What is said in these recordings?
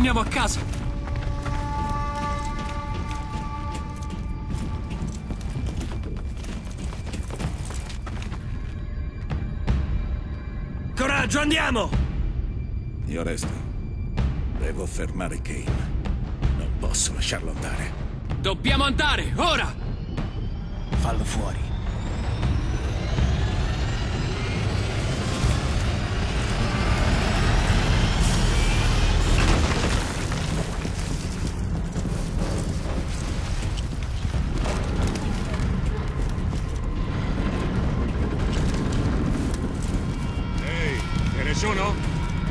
Torniamo a casa. Coraggio, andiamo! Io resto. Devo fermare Kane. Non posso lasciarlo andare. Dobbiamo andare, ora! Fallo fuori. Ehi, ce ne sono?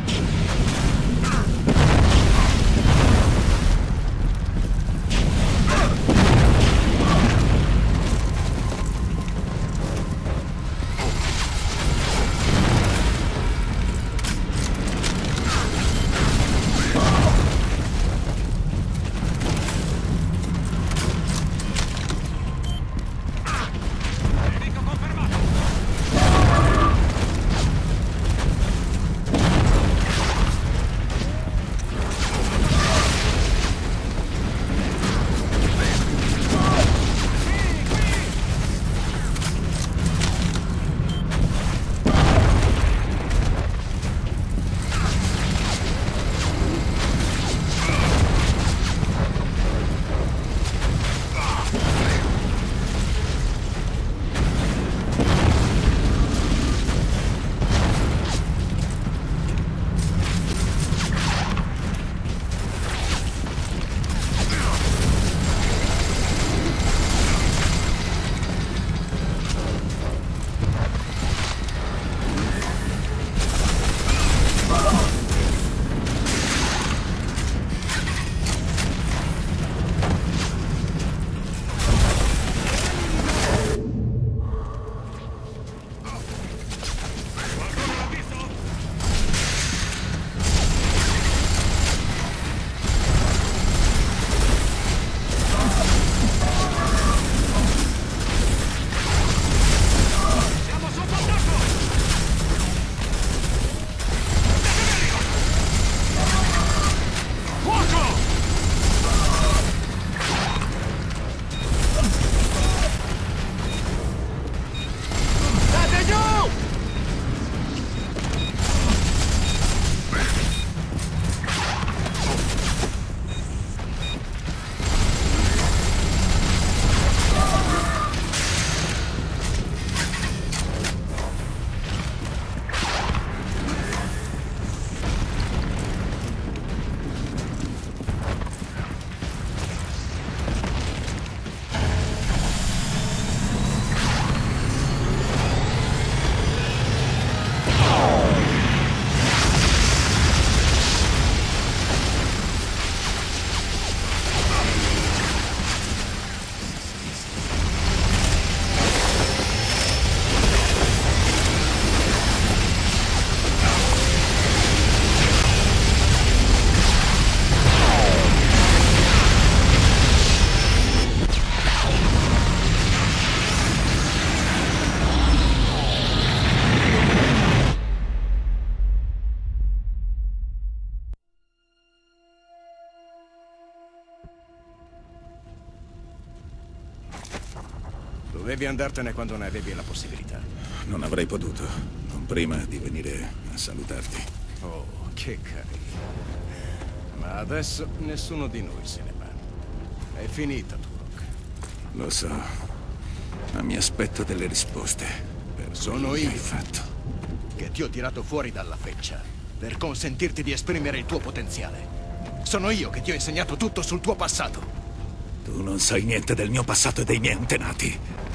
Dovevi andartene quando ne avevi la possibilità. Non avrei potuto. Non prima di venire a salutarti. Oh, che carino. Ma adesso nessuno di noi se ne va. È finita, Turok. Lo so. Ma mi aspetto delle risposte. Sono quello che io hai fatto. che ti ho tirato fuori dalla feccia per consentirti di esprimere il tuo potenziale. Sono io che ti ho insegnato tutto sul tuo passato. Tu non sai niente del mio passato e dei miei antenati.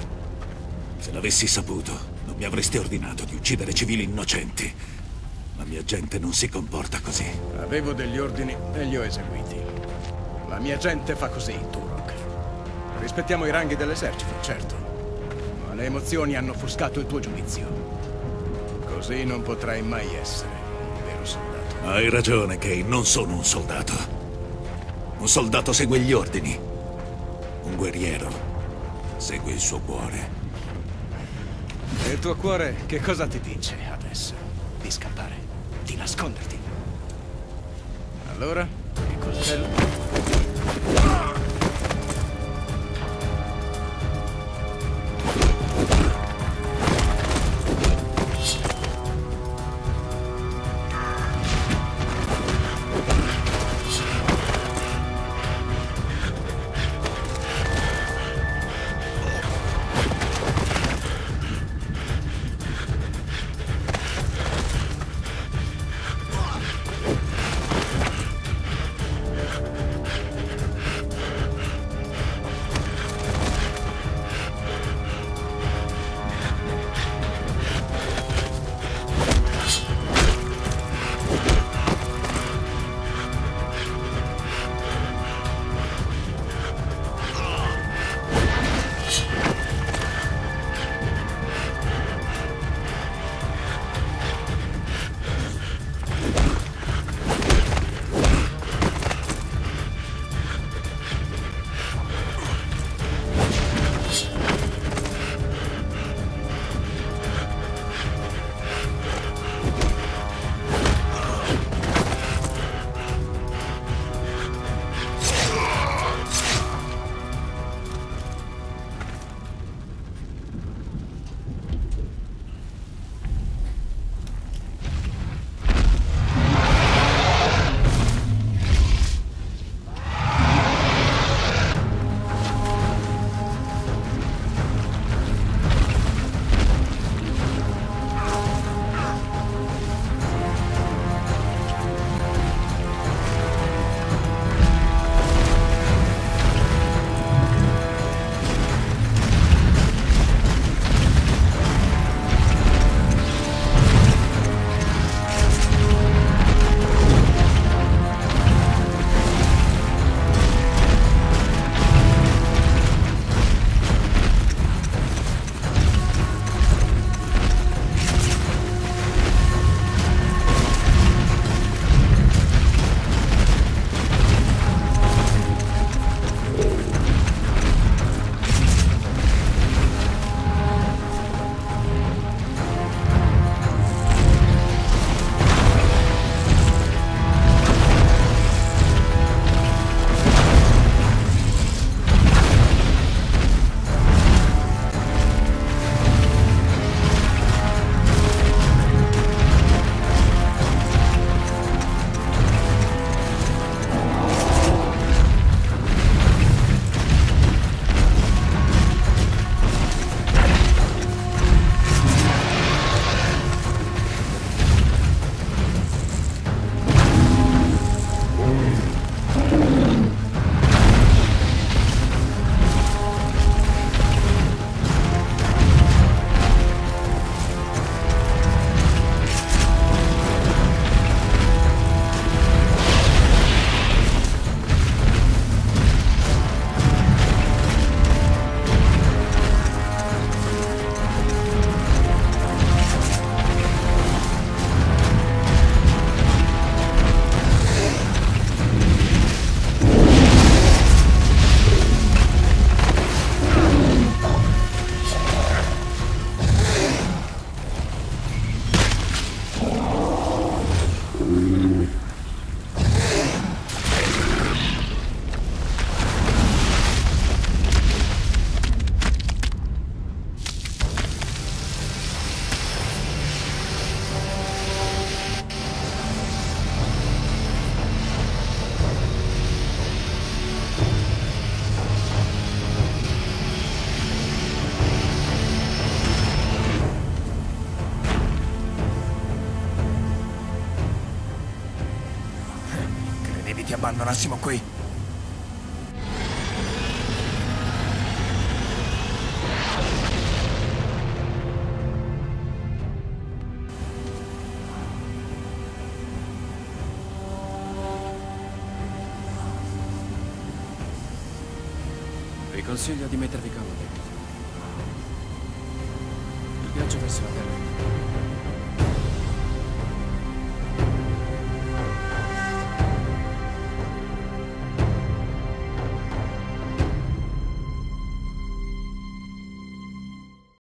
Se l'avessi saputo, non mi avresti ordinato di uccidere civili innocenti. La mia gente non si comporta così. Avevo degli ordini e li ho eseguiti. La mia gente fa così, Turok. Rispettiamo i ranghi dell'esercito, certo. Ma le emozioni hanno offuscato il tuo giudizio. Così non potrai mai essere un vero soldato. Hai ragione, Kane, non sono un soldato. Un soldato segue gli ordini. Un guerriero segue il suo cuore. E il tuo cuore che cosa ti dice adesso? Di scappare? Di nasconderti? Allora, fratello. Ti abbandonassimo qui. Vi consiglio di mettervi comodi. Il viaggio verso la Terra